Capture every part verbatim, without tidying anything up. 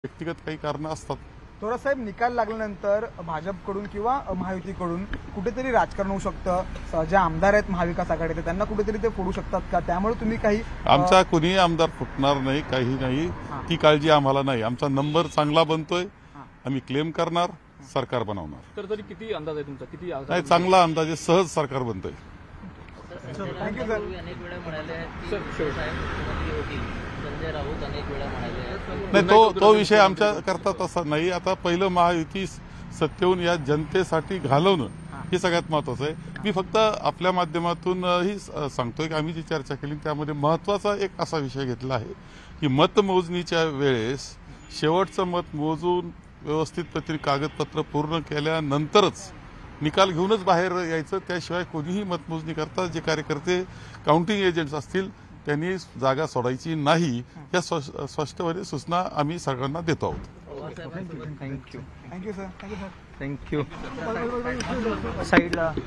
व्यक्तिगत काही कारणं असतात. थोरात साहेब, निकाल लागल्यानंतर भाजपकडून किंवा महायुतीकडून कुठेतरी राजकारण होऊ शकतं. जे आमदार आहेत महाविकास आघाडीचे त्यांना कुठेतरी ते फोडू शकतात का? त्यामुळे तुम्ही काही आमचा कुणीही आमदार फुटणार नाही, काही नाही, ती काळजी आम्हाला नाही. आमचा नंबर चांगला बनतोय, आम्ही क्लेम करणार, सरकार बनवणार. तर तरी किती अंदाज आहे तुमचा? किती नाही, चांगला अंदाजे सहज सरकार बनतोय. Thank you sir. अनेक वेळा म्हणाले आहेत की साहेब मुख्यमंत्री होतील. संजय राऊत अनेक वेळा म्हणाले आहेत. नाही, तो तो विषय आमच्या करता तसा नाही. आता पहिलं महायुती सत्तेहून या जनतेसाठी घालवणं हे सगळ्यात महत्वाचं आहे. मी फक्त आपल्या माध्यमातून ही सांगतोय की आम्ही जी चर्चा केली त्यामध्ये महत्वाचा एक असा विषय घेतला आहे की मतमोजणीच्या वेळेस शेवटचं मत मोजून व्यवस्थित पद्धतीने कागदपत्र पूर्ण केल्यानंतरच निकाल घेऊनच बाहेर यायचं. त्याशिवाय कोणीही मतमोजणी करता जे कार्यकर्ते काउंटिंग एजंट्स असतील त्यांनी जागा सोडायची नाही, या स्पष्टपणे सूचना आम्ही सगळ्यांना देतो आहोत. Thank you thank you sir. थँक्यू साईडला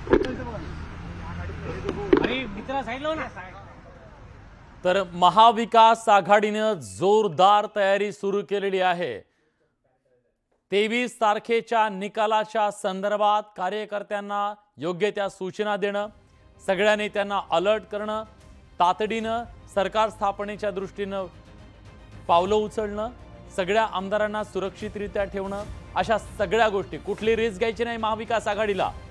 तर महाविकास आघाडीनं जोरदार तयारी सुरू केलेली आहे. तेवीस तारखेच्या निकालाच्या संदर्भात कार्यकर्त्यांना योग्य त्या सूचना देणं, सगळ्या नेत्यांना अलर्ट करणं, तातडीनं सरकार स्थापनेच्या दृष्टीनं पावलं उचलणं, सगळ्या आमदारांना सुरक्षितरित्या ठेवणं, अशा सगळ्या गोष्टी. कुठली रिस्क घ्यायची नाही महाविकास आघाडीला.